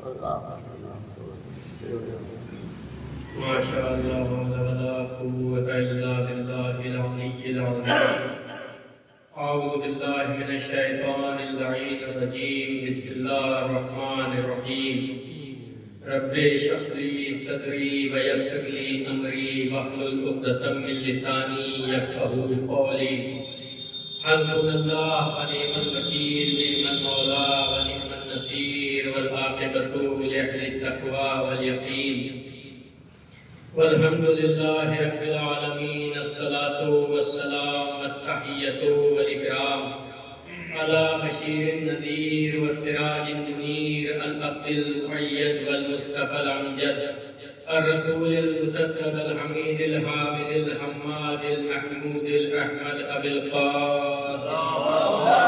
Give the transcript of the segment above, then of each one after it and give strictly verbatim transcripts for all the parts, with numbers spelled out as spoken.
ما شاء الله ولا قوة إلا بالله العلي العظيم. أعوذ بالله من الشيطان اللعين الرجيم. بسم الله الرحمن الرحيم. رب اشرح لي صدري ويسر لي أمري واحلل عقدة من لساني يفقهوا قولي. حسبنا الله ونعم الوكيل. نعم المولى ونعم النصير. والعاقبة لأهل التقوى واليقين. والحمد لله رب العالمين. الصلاة والسلام التحية والإكرام على بشير النذير والسراج المنير العبد المؤيد والمصطفى الأمجد الرسول المصدق الحميد الحامد الحماد المحمود الأحمد أبي القاسم.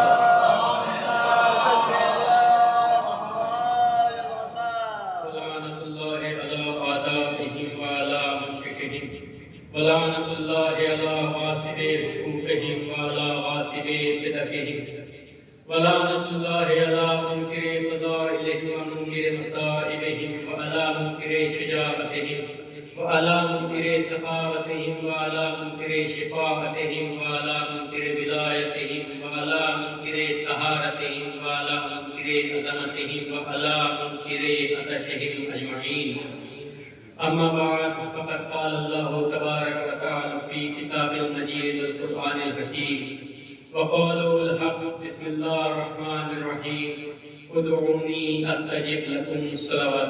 ولعنة الله على غاصب حقوقهم وعلى غاصب بدقهم. ولعنة الله على منكر فضائلهم ومنكر مصائبهم وعلى منكر شجاعتهم وعلى منكر سخاوتهم وعلى منكر شفاعتهم وعلى منكر ولايتهم وعلى منكر طهارتهم وعلى منكر عظمتهم وعلى منكر عطشهم أجمعين. أما بعد فقد قال الله تبارك وتعالى في كتاب المجيد والقرآن الحكيم وقالوا الحق. بسم الله الرحمن الرحيم. ادعوني أستجب لكم. صلوات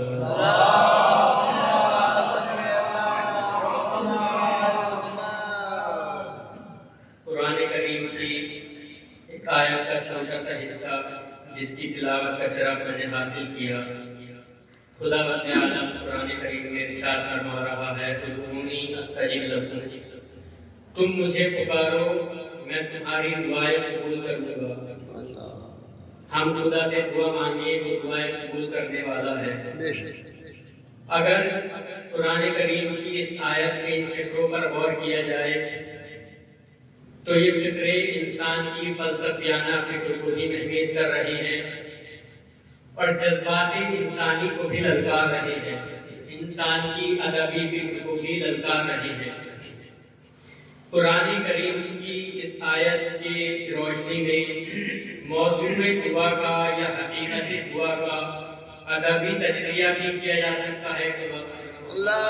قرآن کریم کی ایک آیت کا چھوٹا سا حصہ جس کی تلاوت کا شرف میں نے حاصل کیا. خدا بند عالم قرآن کریم میں ارشاد فرما رہا ہے ادعونی استجب لکم. تم مجھے پکارو میں تمہاری دعائیں قبول کروں گا. ہم خدا سے دعا مانگے وہ دعائیں قبول کرنے والا ہے. اگر قرآن کریم کی اس آیت کے ان فکروں پر غور کیا جائے تو یہ فکریں انسان کی فلسفیانہ فکر کو بھی محمیز کر رہی ہیں اور جذبات انسانی کو بھی للکار رہے ہیں. انسان کی ادبی فکر کو بھی للکار رہے ہیں. قرآن کریم کی اس آیت کی روشنی میں موضوع دعا کا یا حقیقت دعا کا ادبی تجزیہ بھی کیا جا سکتا ہے. اللہ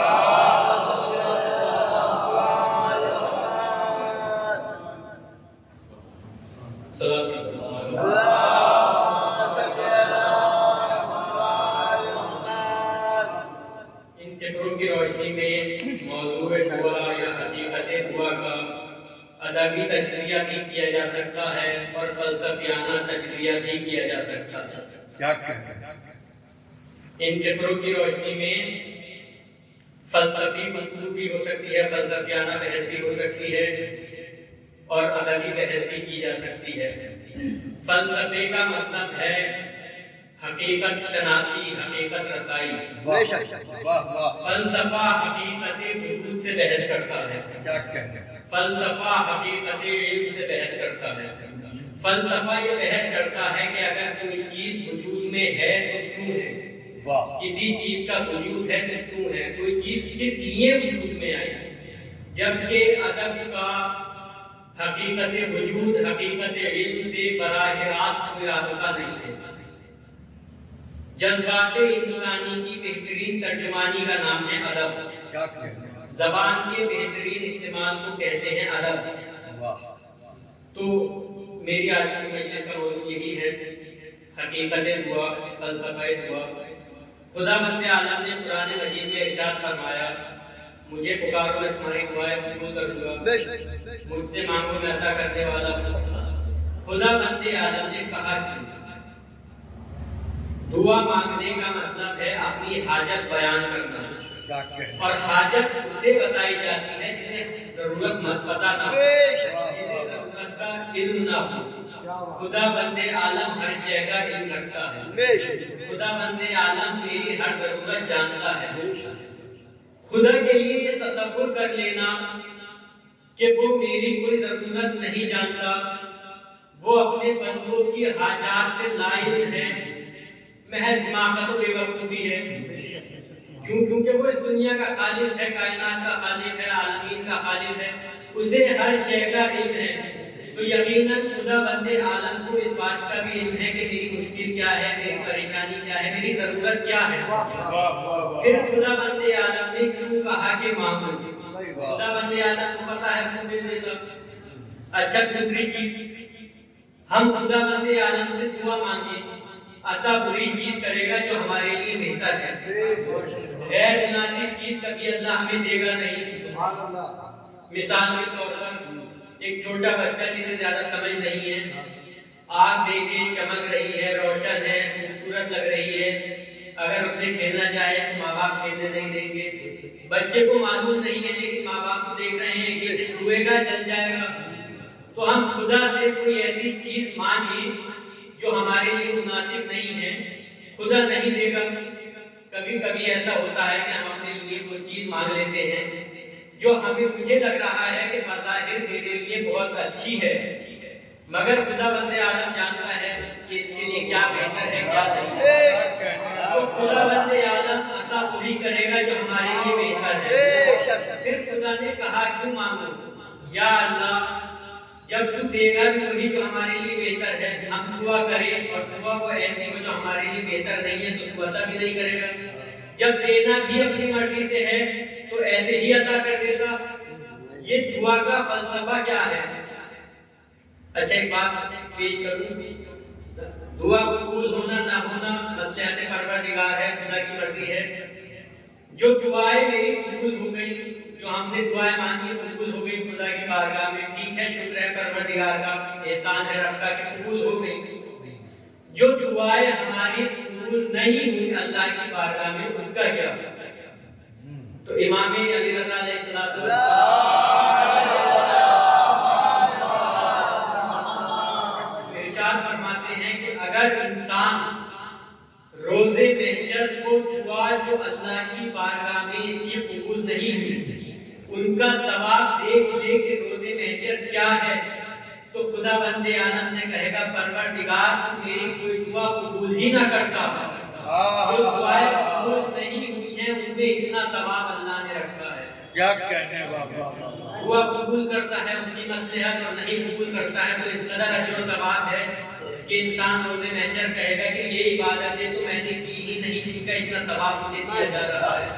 ادبی تجزیہ بھی کیا جا سکتا ہے اور فلسفیانہ تجزیہ بھی کیا جا سکتا ہے. کیا کہتے ہیں؟ ان فکروں کی روشنی میں فلسفی گفتگو بھی ہو سکتی ہے, فلسفیانہ بحث بھی ہو سکتی ہے اور ادبی بحث بھی کی جا سکتی ہے. فلسفے کا مطلب ہے حقیقت شناسی, حقیقت رسائی. فلسفہ حقیقت وجود سے بحث کرتا ہے. کیا کہتے ہیں؟ فلسفہ حقیقت علم سے بحث کرتا ہے. فلسفہ یہ بحث کرتا ہے کہ اگر کوئی چیز وجود میں ہے تو کیوں ہے, کسی چیز کا وجود ہے تو کیوں ہے, کوئی چیز کس لیے وجود میں آئی. جبکہ ادب کا حقیقت وجود حقیقت علم سے براہ راست کوئی رابطہ نہیں ہے. جذبات انسانی کی بہترین ترجمانی کا نام ہے ادب. کیا کہتے ہیں؟ زبان کے بہترین استعمال کو کہتے ہیں ادب. تو میری آج کی مجلس کا موضوع یہی ہے حقیقت دعا, فلسفہ دعا. خدا بند عالم نے قرآن مجید میں ارشاد فرمایا مجھے پکارو میں تمہاری دعائیں قبول کروں گا, مجھ سے مانگو میں عطا کرنے والا ہوں. خدا بند عالم نے کہا کہ دعا مانگنے کا مطلب ہے اپنی حاجت بیان کرنا, اور حاجت اسے بتائی جاتی ہے جسے ضرورت مت پتہ نہ ہو, جسے ضرورت کا علم نہ ہو. خدا بند عالم ہر شے کا علم رکھتا ہے. خدا بند عالم میری ہر ضرورت جانتا ہے. خدا کے لیے یہ تصور کر لینا کہ وہ میری کوئی ضرورت نہیں جانتا, وہ اپنے بندوں کی حاجات سے لا علم ہے, محض حماقت و بے وقوفی ہے. کیوں؟ کیونکہ وہ اس دنیا کا خالق ہے، کائنات کا خالق ہے، عالمین کا خالق ہے، اسے ہر شے کا علم ہے. تو یقیناً خدا بند عالم کو اس بات کا بھی علم ہے کہ میری مشکل کیا ہے، میری پریشانی کیا ہے، میری ضرورت کیا ہے. پھر خدا بند عالم نے کیوں کہا کہ مانگو؟ خدا بند عالم کو پتا ہے خود دے دیتا. اچھا دوسری چیز، ہم خدا بند عالم سے دعا مانگے، عطا وہی چیز کرے گا جو ہمارے لیے بہتر ہے. غیر مناسب چیز کبھی اللہ ہمیں دے گا نہیں. مثال کے طور پر ایک چھوٹا بچہ جسے زیادہ سمجھ نہیں ہے، آگ دیکھے چمک رہی ہے، روشن ہے، خوبصورت لگ رہی ہے، اگر اس سے کھیلنا چاہے تو ماں باپ کھیلنے نہیں دیں گے. بچے کو معلوم نہیں ہے لیکن ماں باپ کو دیکھ رہے ہیں کہ اسے چھوئے گا جل جائے گا. تو ہم خدا سے کوئی ایسی چیز مانگیں جو ہمارے لیے مناسب نہیں ہے، خدا نہیں دے گا. کبھی کبھی ایسا ہوتا ہے کہ ہم اپنے لیے کوئی چیز مانگ لیتے ہیں جو ہمیں مجھے لگ رہا ہے کہ بظاہر میرے لیے بہت اچھی ہے، مگر خدا بند عالم جانتا ہے کہ اس کے لیے کیا بہتر ہے کیا نہیں ہے. تو خدا بند عالم عطا وہی کرے گا جو ہمارے لیے بہتر ہے. پھر خدا نے کہا کیوں مانگو؟ یا اللہ جب تو دے گا بھی وہی جو ہمارے لیے بہتر ہے، ہم دعا کریں اور دعا کو ایسی ہو جو ہمارے لیے بہتر نہیں ہے تو تو عطا بھی نہیں کرے گا. جب دینا بھی اپنی مرضی سے ہے تو ایسے ہی عطا کر دیتا. یہ دعا کا فلسفہ کیا ہے؟ اچھا ایک بات پیش کروں، دعا قبول ہونا نہ ہونا مصلحت پروردگار ہے، خدا کی مرضی ہے. جو دعائیں میری قبول ہو گئی، جو ہم نے دعائیں مانگی قبول ہو گئی خدا کی بارگاہ میں، ٹھیک ہے، شکر ہے پروردگار کا، احسان ہے رب کا کہ قبول ہو گئی. جو دعائیں ہماری قبول نہیں ہوئی اللہ کی بارگاہ میں، اس کا کیا؟ تو امام علی رضا علیہ الصلوۃ ارشاد فرماتے ہیں کہ اگر انسان روزے محشر کو دعا جو اللہ کی بارگاہ میں اس کی قبول نہیں ہوئی ان کا ثواب دیکھ لے کہ روزے محشر کیا ہے، تو خدا بند عالم سے کہے گا پروردگار تو میری کوئی دعا قبول ہی نہ کرتا. جو دعائیں قبول نہیں ہوئی ہیں ان میں اتنا ثواب اللہ نے رکھا ہے. کیا کہنے بابا، دعا قبول کرتا ہے اس کی مصلحت اور نہیں قبول کرتا ہے تو اس قدر اجر و ثواب ہے کہ انسان روزے محشر کہے گا کہ یہ عبادتیں تو میں نے کی ہی نہیں، جن کا اتنا ثواب مجھے دیا جا رہا ہے.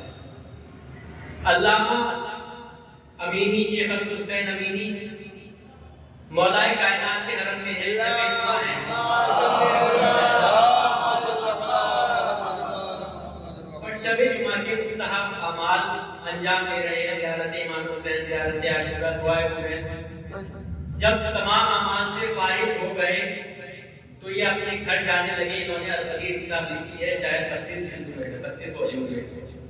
علامہ امینی شیخ عبدالحسین امینی مولائے کائنات کے حرم میں ہے، اور شب جمعہ کے مستحب اعمال انجام دے رہے ہیں، زیارت امام حسین، زیارت عاشورہ، دعائے قربان. جب تمام اعمال سے فارغ ہو گئے تو یہ اپنے گھر جانے لگے. انہوں نے القدیر کتاب لکھی ہے، شاید بتیس جلد میں ہے، بتیس ہو گئے.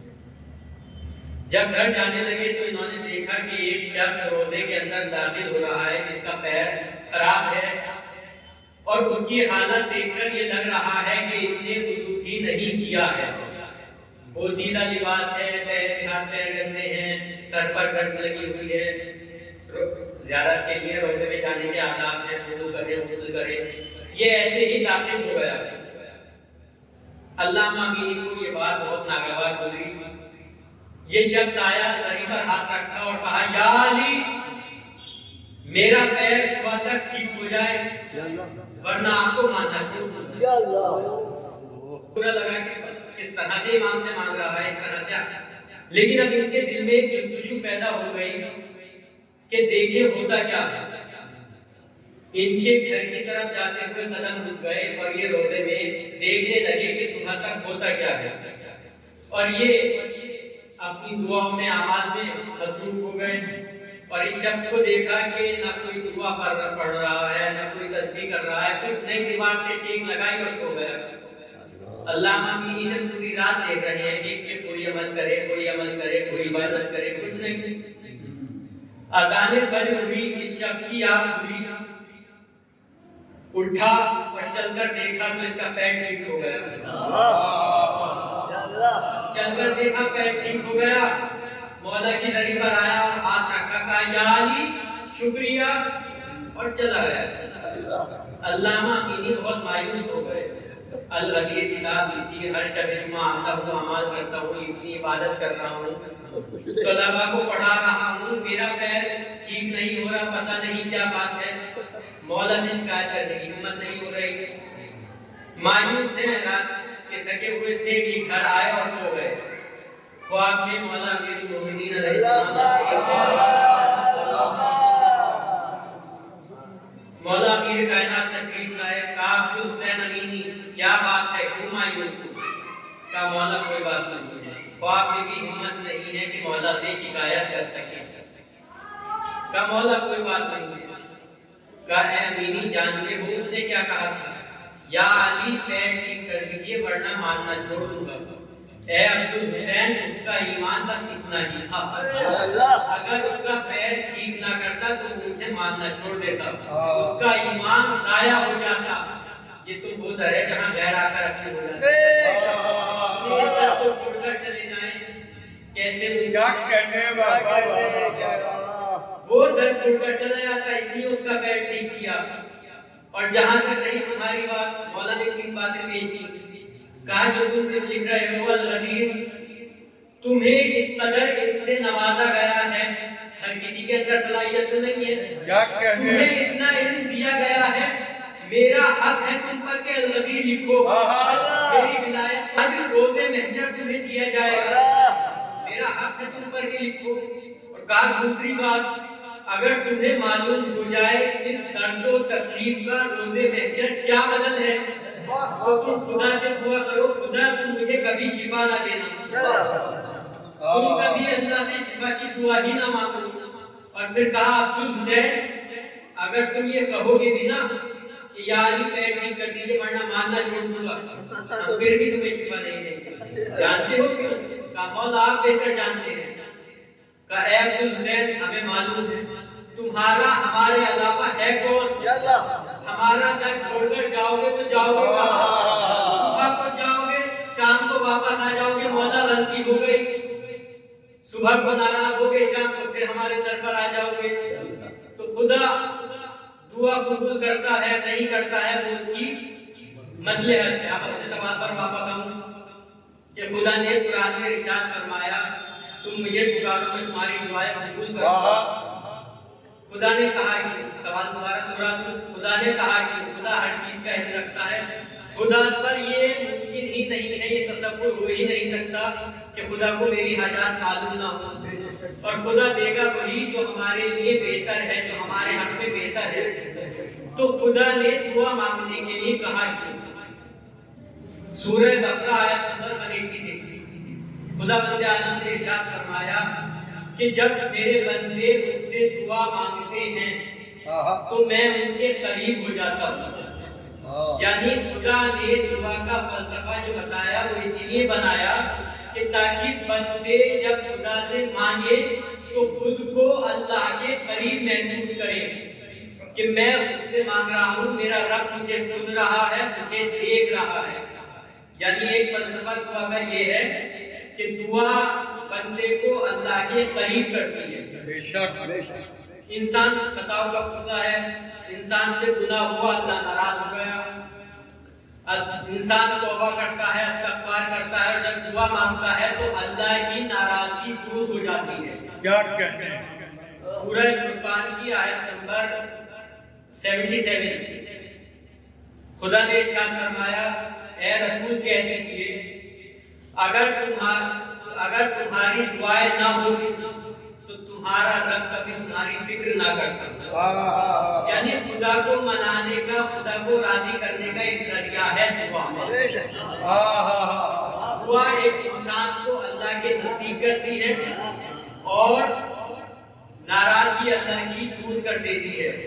جب گھر جانے لگے تو انہوں نے دیکھا کہ ایک شخص روزے کے اندر داخل ہو رہا ہے جس کا پیر خراب ہے، اور اس کی حالت دیکھ کر یہ لگ رہا ہے کہ اس نے وضو ہی نہیں کیا ہے. وہ سیدھا لباس ہے، پیر ہاتھ پیر گندے ہیں، سر پر گرد لگی ہوئی ہے. زیارت کے لیے روزے میں جانے کے آداب ہیں، وضو کرے غسل کرے. یہ ایسے ہی داخل ہو گیا. علامہ امینی کو یہ بات بہت ناگوار گزری. یہ شخص آیا، سر پر ہاتھ رکھا اور کہا یا علی میرا پیر صبح تک ٹھیک ہو جائے ورنہ آپ کو ماننا چھوڑ. یا اللہ پورا لگا کہ اس طرح سے امام سے مانگ رہا ہے، اس طرح سے. لیکن اب ان کے دل میں ایک جستجو پیدا ہو گئی کہ دیکھیں ہوتا کیا ہے. ان کے گھر کی طرف جاتے ہوئے قدم رک گئے اور یہ روزے میں دیکھنے لگے کہ صبح تک ہوتا کیا ہے. اور یہ اپنی دعاؤں میں اعمال میں مصروف ہو گئے اور اس شخص کو دیکھا کہ نہ کوئی دعا پڑھ رہا ہے، نہ کوئی تسبیح کر رہا ہے، کچھ نئی دیوار سے ٹیک لگائی اور سو گیا. علامہ امینی سے پوری رات دیکھ رہے ہیں کہ کوئی عمل کرے، کوئی عمل کرے، کوئی عبادت کرے، کچھ نہیں. اذان فجر ہوئی، اس شخص کی آنکھ کھلی، اٹھا اور چل کر دیکھا تو اس کا پیر ٹھیک ہو گیا. چل کر دیکھا پیر ٹھیک ہو گیا. مولا کی دری پر آیا اور ہاتھ رکھا، کہا یا علی شکریہ اور چلا گیا. علامہ امینی بہت مایوس ہو گئے. الغدیر کتاب لکھی، ہر شب جمعہ آتا ہوں، اعمال کرتا ہوں، اتنی عبادت کر رہا ہوں، طلباء کو پڑھا رہا ہوں، میرا پیر ٹھیک نہیں ہو رہا، پتہ نہیں کیا بات ہے، مولا سے شکایت کرنے کی ہمت نہیں ہو رہی، مایوس سے رات کے تھکے ہوئے تھے کہ گھر آئے اور سو گئے، خواب میں مولا امیر المومنین علیہ السلام مولا امیر کائنات تشریف لائے، کہا عبد الحسین امینی کیا بات ہے، کیوں مایوس ہو؟ کہا مولا کوئی بات نہیں ہے، خواب میں بھی ہمت نہیں ہے کہ مولا سے شکایت کر سکے، کہا مولا کوئی بات نہیں ہے، کہا اے امینی جانتے ہو اس نے کیا کہا تھا؟ یا علی پیر ٹھیک کر دیجئے ورنہ ماننا چھوڑ دوں گا، اے عبد الحسین اس کا ایمان بس اتنا ہی تھا، اگر اس کا پیر ٹھیک نہ کرتا تو مجھے ماننا چھوڑ دیتا، اس کا ایمان ضائع ہو جاتا، یہ تو وہ در ہے جہاں غیر آ کر اپنے ہو جاتے چھوڑ کر چلے جائیں، کیسے کیا کہنے وہ در چھوڑ کر چلا جاتا، اس لیے اس کا پیر ٹھیک کیا، اور جہاں تک نہیں تمہاری بات، مولا نے تین باتیں پیش کی، کہا جو تم لکھ رہے ہو الغدیر، تمہیں اس قدر علم سے نوازا گیا ہے، ہر کسی کے اندر صلاحیت تو نہیں ہے، تمہیں اتنا علم دیا گیا ہے، میرا حق ہے تم پر کہ الغدیر لکھو، میری ولایت آج روزے محشر تمہیں دیا جائے گا، میرا حق ہے تم پر کہ لکھو، اور کہا دوسری بات اگر تمہیں معلوم ہو جائے اس درد و تکلیف کا روزے محشر کیا بدل ہے تو تم خدا سے دعا کرو، خدا تم مجھے کبھی شفا نہ دینا، تم کبھی اللہ سے شفا کی دعا ہی نہ مانگو، اور پھر کہا عبد الحسین اگر تم یہ کہو گے بھی نا کہ یا علی پیر ٹھیک کر دیجیے ورنہ ماننا چھوڑ دوں گا، ہم پھر بھی تمہیں شفا نہیں دیں گے، جانتے ہو کیوں؟ کہا مولا آپ بہتر جانتے ہیں، کہا اے عبد الحسین ہمیں معلوم ہے تمہارا ہمارے علاوہ ہے کون، ہمارا در چھوڑ کر جاؤ گے تو جاؤ گے کہاں، صبح کو جاؤ گے شام کو واپس آ جاؤ گے، مولا غلطی ہو گئی، صبح کو ناراض ہو گئے شام کو پھر ہمارے در پر آ جاؤ گے، تو خدا دعا قبول کرتا ہے نہیں کرتا ہے وہ اس کی مصلحت ہے۔ آپ اپنے سوال پر واپس آؤں کہ خدا نے قرآن میں ارشاد فرمایا تم مجھے پکارو میں تمہاری دعائیں قبول کروں گا، خدا نے کہا کہ سوال دوبارہ دوہرا دوں، خدا نے کہا کہ خدا ہر چیز کا علم رکھتا ہے، خدا پر یہ ممکن ہی نہیں ہے، یہ تصور ہو ہی نہیں سکتا کہ خدا کو میری حاجات معلوم نہ ہو، اور خدا دے گا وہی جو ہمارے لیے بہتر ہے، جو ہمارے حق میں بہتر ہے، تو خدا نے دعا مانگنے کے لیے کہا کہ سورہ بقرہ آیت نمبر ایک سو اکیاسی خدا بند عالم نے ارشاد فرمایا کہ جب میرے بندے مجھ سے دعا مانگتے ہیں تو میں ان کے قریب ہو جاتا ہوں، یعنی خدا نے دعا کا فلسفہ جو بتایا وہ اسی لیے بنایا کہ تاکہ بندے جب خدا سے مانگے تو خود کو اللہ کے قریب محسوس کرے کہ میں اس سے مانگ رہا ہوں، میرا رب مجھے سن رہا ہے، مجھے دیکھ رہا ہے، یعنی ایک فلسفہ دعا کا یہ ہے کہ دعا بندے کو اللہ کے قریب کرتی ہے۔ بے شک انسان خطاؤں کا پتلا ہے، انسان سے گناہ ہوا اللہ ناراض ہو گیا، انسان توبہ کرتا ہے، استغفار کرتا ہے، اور جب دعا مانگتا ہے تو اللہ کی ناراضگی دور ہو جاتی ہے۔ کیا کہتے ہیں سورہ فرقان کی آیت نمبر سیونٹی سیون خدا نے ارشاد فرمایا اے رسول کہہ دیجئے اگر تمہاری اگر تمہاری دعائیں نہ ہوتی تو تمہارا رب کبھی تمہاری فکر نہ کرتا، یعنی خدا کو منانے کا، خدا کو راضی کرنے کا ایک ذریعہ ہے دعا۔ دعا ایک انسان کو اللہ کے نزدیک کرتی ہے اور ناراضگی اللہ کی دور کر دیتی ہے۔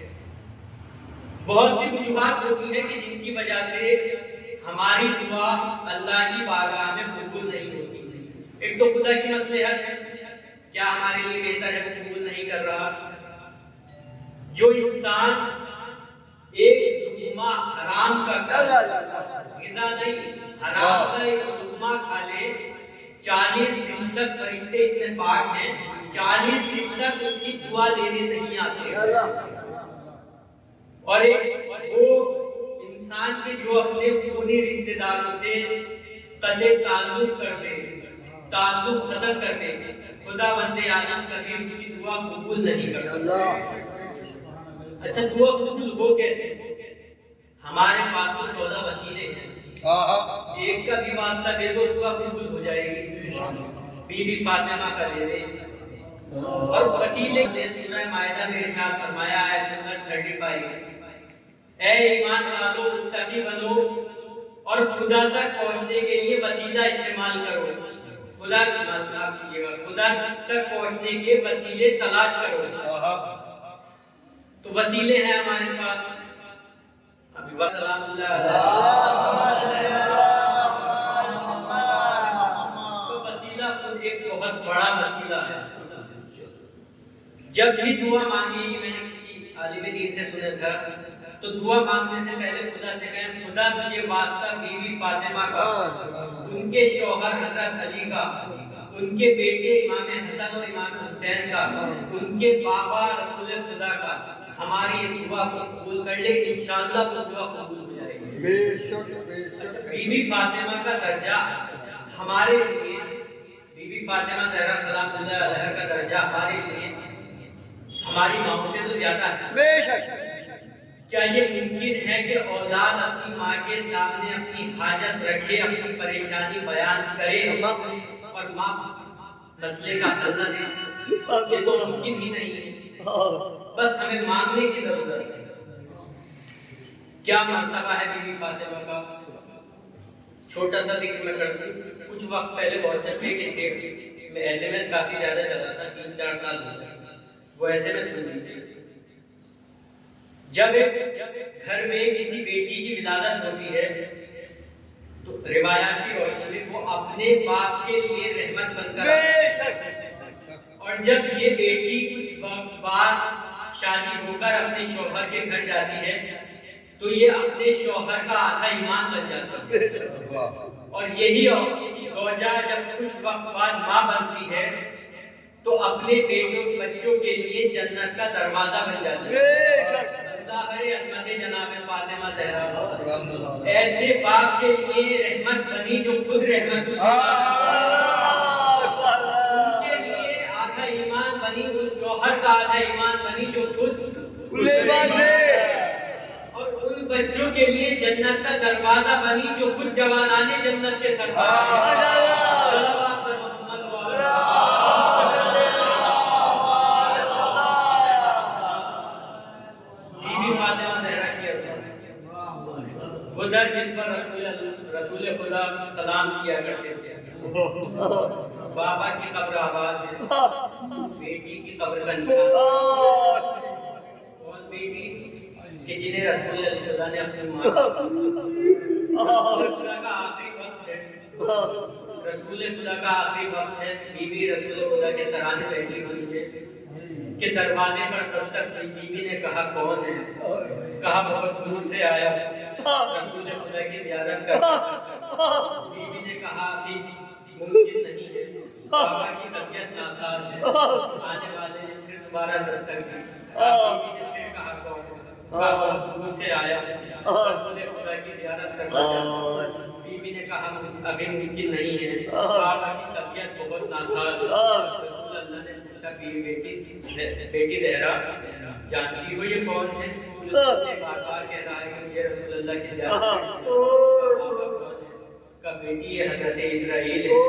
بہت سی وجوہات ہوتی ہیں کہ جن کی وجہ سے ہماری دعا اللہ کی بارگاہ میں قبول نہیں ہوتی۔ ایک تو خدا کی مصلحت ہے، کیا ہمارے لیے بہتر ہے وہ قبول نہیں کر رہا۔ جو انسان ایک لقمہ حرام کا غذا نہیں، حرام کا ایک لقمہ کھا لے، چالیس دن تک فرشتے اتنے پاک ہیں، چالیس دن تک اس کی دعا لینے نہیں آتے، اور ایک وہ انسان کے جو اپنے خونی رشتے داروں سے قطع تعلق کر دے، تعلق ختم کر دے، خدا بند عالم کبھی اس کی دعا قبول نہیں کرتا۔ اچھا دعا قبول ہو کیسے؟ ہمارے پاس تو چودہ وسیلے ہیں، ایک کا بھی واسطہ دے دو دعا قبول ہو جائے گی۔ بی بی فاطمہ کا دے دے، اور وسیلے نے سورہ مائدہ میں ارشاد فرمایا آیت نمبر پینتیس، اے ایمان والو متقی بنو اور خدا تک پہنچنے کے لیے وسیلہ استعمال کرو، خدا کی معاف کیجیے گا، خدا تک پہنچنے کے وسیلے تلاش کرو۔ تو وسیلے ہیں ہمارے پاس، ابھی بس سلام اللہ علیہ، تو وسیلہ خود ایک بہت بڑا وسیلہ ہے۔ جب بھی دعا مانگی، میں نے کسی عالم دین سے سنا تھا، تو دعا مانگنے سے پہلے خدا سے کہیں خدا تجھے واسطہ بی بی فاطمہ کا، ان کے شوہر حضرت علی کا، ان کے بیٹے امام حسن اور امام حسین کا، ان کے بابا رسول خدا کا، ہماری اس دعا کو قبول کر لے، انشاءاللہ وہ دعا قبول ہو جائے گی۔ بے شک بے شک بی بی فاطمہ کا درجہ ہمارے لیے، بی بی فاطمہ زہرا سلام اللہ علیہ کا درجہ ہمارے لیے ہماری ماں سے تو زیادہ ہے۔ بے شک کیا یہ ممکن ہے کہ اولاد اپنی ماں کے سامنے اپنی حاجت رکھے، اپنی پریشانی بیان کرے اور ماں مسئلے کا حل نہ دے؟ یہ تو ممکن ہی نہیں ہے، بس ہمیں مانگنے کی ضرورت ہے۔ کیا مرتبہ ہے بی بی فاطمہ کا؟ چھوٹا سا ذکر میں کرتا ہوں۔ کچھ وقت پہلے واٹس ایپ پہ ایک میں ایس ایم ایس کافی زیادہ چلا تھا، تین چار سال ہو گئے، وہ ایس ایم ایس سن لیجیے۔ جب گھر میں کسی بیٹی کی ولادت ہوتی ہے تو روایات کی روشنی میں وہ اپنے باپ کے لیے رحمت بن کر، اور جب یہ بیٹی کچھ وقت بعد شادی ہو کر اپنے شوہر کے گھر جاتی ہے تو یہ اپنے شوہر کا آدھا ایمان بن جاتی ہے، اور یہی زوجہ جب کچھ وقت بعد ماں بنتی ہے تو اپنے بیٹوں بچوں کے لیے جنت کا دروازہ بن جاتی ہے۔ عظمت جناب فاطمہ زہرا ایسے باپ کے لیے رحمت بنی جو خود رحمت ہوئی، ان کے لیے آدھا ایمان بنی، اس شوہر کا آدھا ایمان بنی جو خود، اور ان بچوں کے لیے جنت کا دروازہ بنی جو خود جوانان جنت کے سردار ہیں۔ وہ در جس پر رسول رسول خدا سلام کیا کرتے تھے، بابا کی قبر آباد ہے، بیٹی کی قبر کا نشان، اور بیٹی کہ جنہیں رسول خدا نے اپنی ماں، رسول خدا کا آخری وقت ہے، رسول خدا کا آخری وقت ہے، بی بی رسول خدا کے سرانے بیٹھی ہوئی ہے کہ دروازے پر دستک ہوئی، بی بی نے کہا کون ہے؟ کہا بہت دور سے آیا رسول خدا کی زیارت کر۔ بی بی نے کہا کہ ممکن نہیں ہے، بابا کی طبیعت ناساز ہے۔ آنے والے نے پھر دوبارہ دستک دی، بی بی نے پھر کہا کون ہے؟ کہا بہت دور سے آیا رسول خدا کی زیارت کرنا۔ بی بی نے کہا ابھی ممکن نہیں ہے، بابا کی طبیعت بہت ناساز ہے۔ رسول اللہ نے پوچھا بیٹی بیٹی زہرا جانتی ہو یہ کون ہے؟ بار بار کہہ رہا ہے کہ یہ رسول اللہ کی زیارت ہے۔ کہا بیٹی یہ حضرت اسرائیل ہے،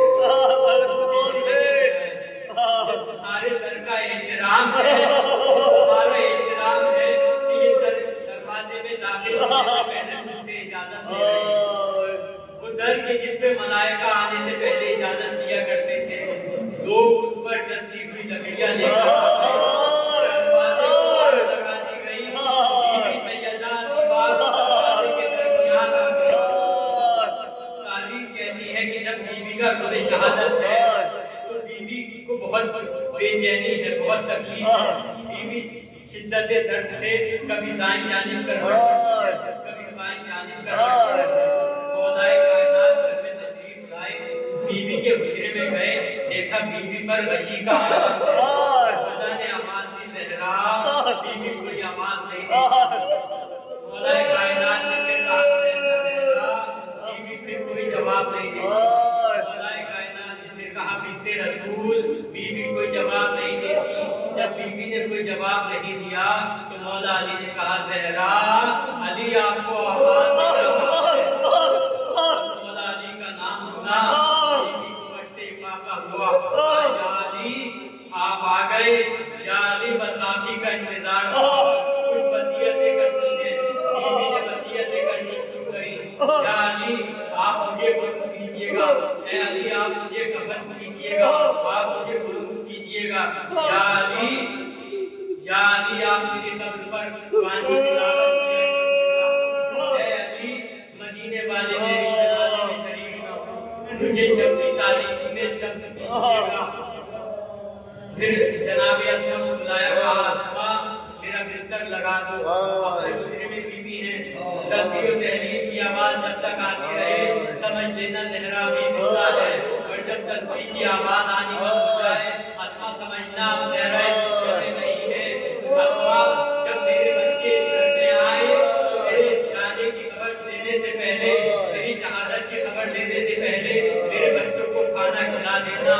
تمہارے در کا احترام ہے، تمہارا احترام ہے کہ یہ دروازے میں داخل ہونے سے پہلے مجھ سے اجازت لے رہی ہے۔ وہ در کے جس پہ ملائکہ آنے سے پہلے اجازت لیا کرتے تھے، لوگ اس پر جلتی ہوئی لکڑیاں لے کر دروازے کو لگا دی گئی، بی بی سیدہ دیوار دروازے کے درمیان آ گئی۔ تاریخ کہتی ہے کہ جب بی بی کا روز شہادت ہے تو بی بی کو بہت بے چینی ہے، بہت تکلیف ہے۔ بی بی شدت درد سے کبھی دائیں جانب کر رہی ہے، کبھی بائیں جانب کر رہی ہے۔ خدائے کائنات گھر میں تشریف لائے، بی بی کے حجرے میں گئے، دیکھا بی بی پر غشی کا عالم ہے۔ خدا نے آواز دی زہرا، بی بی کوئی آواز نہیں دی۔ خدائے کائنات نے پھر کہا بیوی نے کوئی جواب نہیں دیا تو مولا علی نے کہا زہرا علی آپ کو آواز مولا علی کا نام سنا بیوی کو بس سے افاقہ ہوا یا علی آپ آ گئے یا علی بس آپ ہی کا انتظار کچھ وصیتیں کرنی ہے بیوی نے وصیتیں کرنی شروع کری یا علی آپ مجھے غسل کیجیے گا اے علی آپ مجھے کفن کیجیے گا آپ مجھے غسل کیجیے گا یا علی یا علی آپ میری قبر پر قرآن کی تلاوت کیجیے گا اے علی مدینے والے میری جنازے میں شریک نہ ہو مجھے شب کی تاریکی میں دفن کیجیے گا پھر جناب اسما کو بلایا کہا اسما میرا بستر لگا دو اپنے حجرے میں بیوی ہیں تسبیح و تحلیل کی آواز جب تک آتی رہے سمجھ لینا زہرا بھی زندہ ہے اور جب تسبیح کی آواز آنی بند ہو جائے اسما سمجھنا اب زہرا زندہ نہیں ہے اسما جب میرے بچے گھر میں آئے تو میرے جانے کی خبر دینے سے پہلے میری شہادت کی خبر دینے سے پہلے میرے بچوں کو کھانا کھلا دینا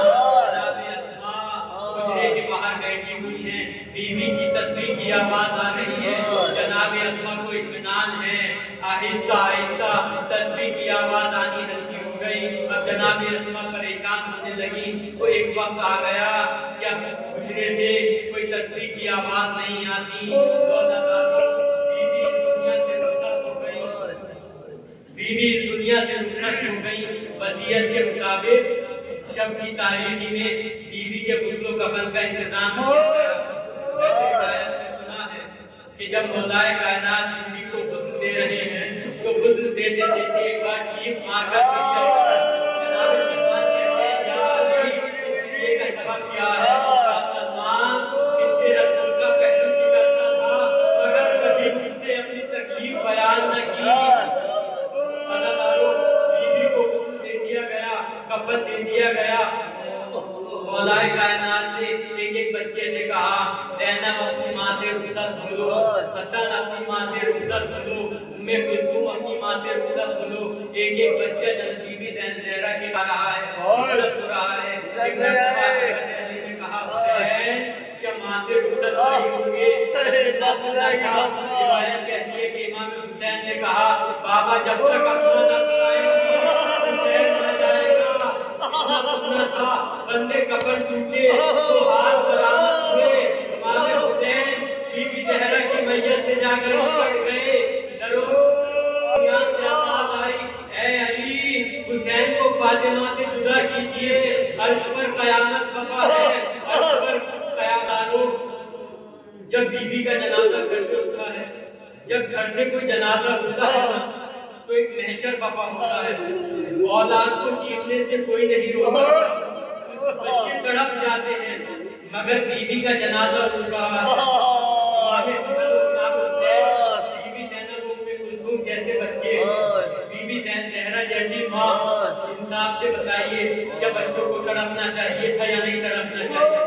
کے باہر بیٹھی ہوئی ہیں بیوی کی تسبیح کی آواز آ رہی ہے جناب اسما کو اطمینان ہے آہستہ آہستہ تسبیح کی آواز آنی ہلکی ہو گئی اب جناب اسما پریشان ہونے لگی تو ایک وقت آ گیا کیا حجرے سے کوئی تسبیح کی آواز نہیں آتی بیوی دنیا سے رخصت ہو گئی بیوی دنیا سے رخصت ہو گئی وصیت کے مطابق شب کی تاریخی میں بیوی کے غسل و کفن کا انتظام کیا گیا ویسے روایت میں سنا ہے کہ جب مولا کائنات بیوی کو غسل دے رہے ہیں تو غسل دیتے دیتے ایک بار چیخ مار کر جناب سلمان کہتے ہیں یا علی یہ کا سبب کیا ہے سلمان بنت رسول کا پہلو شکرتا تھا مگر کبھی مجھ سے اپنی تکلیف بیان نہ کی بیوی کو غسل دے دیا گیا کفن دے دیا گیا مولا کائنات نے ایک ایک بچے سے کہا زینب اپنی ماں سے رخصت ہو لو حسن اپنی ماں سے رخصت ہو لو ام کلثوم اپنی ماں سے رخصت ہو لو ایک ایک بچہ جب بی بی زہرا کے پا رہا ہے رخصت ہو رہا ہے ایک علی نے کہا حسین کیا ماں سے رخصت نہیں ہوں گے روایت کہتی ہے کہ امام حسین نے کہا بابا جب تک اپنا نہ کرائے حسین نہ جائے گا سننا تھا بندے کفن ٹوٹے تو ہاتھ برآمد ہوئے امام حسین بی بی زہرا کی میت سے جا کر پکڑ گئے ڈرو یہاں سے آواز آئی اے علی حسین کو فاطمہ سے جدا کیجئے عرش پر قیامت بپا ہے عرش پر قیامت ہو جب بی بی کا جنازہ گھر سے اٹھا ہے جب گھر سے کوئی جنازہ اٹھتا ہے تو ایک محشر بپا ہوتا ہے اولاد کو چیخنے سے کوئی نہیں روکتا بچے تڑپ جاتے ہیں مگر بیوی کا جنازہ اٹھ رہا ہے بیوی زینب ام کلثوم جیسے بچے بیوی زہرا جیسی ماں انصاف سے بتائیے کیا بچوں کو تڑپنا چاہیے تھا یا نہیں تڑپنا چاہیے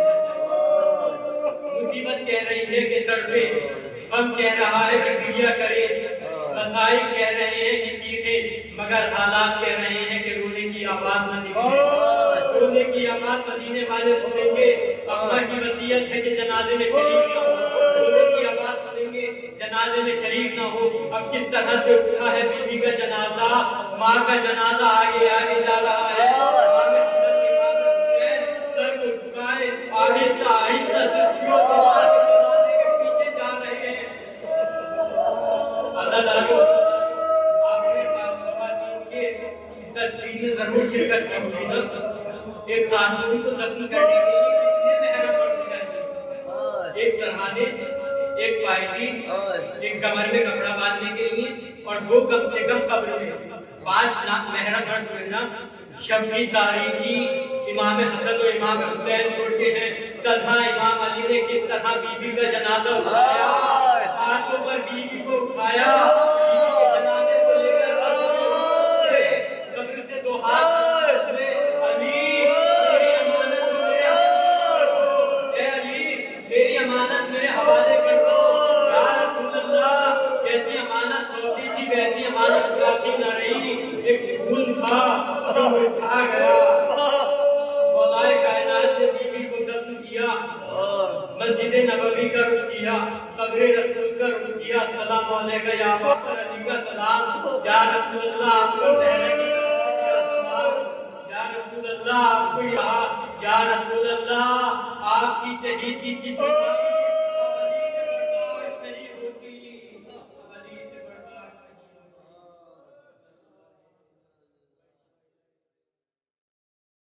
مصیبت کہہ رہی ہے کہ تڑپے غم کہہ رہا ہے کہ گریا کرے مسائل کہہ رہے ہیں کہ چیخیں مگر حالات کہہ رہے ہیں کہ رونے کی آواز نہ نکلے رونے کی آواز مدینے والے سنیں گے اللہ کی وصیت ہے کہ جنازے میں شریک نہ ہو رونے کی آواز سنیں گے جنازے میں شریک نہ ہو اب کس طرح سے اٹھا ہے بیوی کا جنازہ ماں کا جنازہ آگے آگے جا رہا ہے سر کو جھکائے آہستہ آہستہ سستیوں کو پیچھے جا رہے ہیں اللہ آپ نے خواتین کے تدفین میں ضرور شرکت کی ہوگی ایک خاتون کو دفن کرنے کے لیے کتنے محرم پڑتے ہیں ایک سرحانے ایک قائدی ایک کمر میں کپڑا باندھنے کے لیے اور دو کم سے کم قبر میں پانچ لاکھ محرم پڑ ہوئے نا شب کی تاریخی امام حسن و امام حسین چھوڑتے ہیں طلحہ امام علی نے کس طرح بیوی کا جنازہ اٹھایا ہاتھوں پر بیوی کو اٹھایا بیوی کے جنازے کو لے کر قبر سے دو ہاتھ علی میری امانت اے علی میری امانت میرے حوالے کر دو یا رسول اللہ جیسی امانت سوچی تھی ویسی امانت باقی نہ رہی ایک پھول تھا جو اٹھا گیا مولا کائنات نے بیوی کو دفن کیا مسجد نبوی کا رخ کیا، قبر رسول کا رخ کیا، السلام علیکہ یا بکر علی کا سلام، یا رسول اللہ آپ کو چہرے کی یا رسول اللہ آپ کو یہاں، یا رسول اللہ آپ کی شہیدی کی